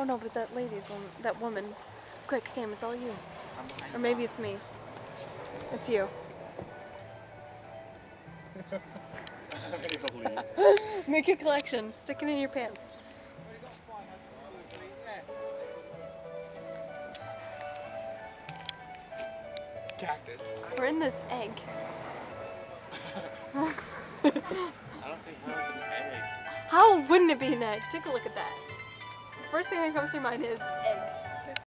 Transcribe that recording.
Oh no, but that lady's one, that woman. Quick, Sam, it's all you. Or maybe it's me. It's you. Make a collection. Stick it in your pants. Cactus. We're in this egg. I don't see how it's an egg. How wouldn't it be an egg? Take a look at that. First thing that comes to your mind is egg.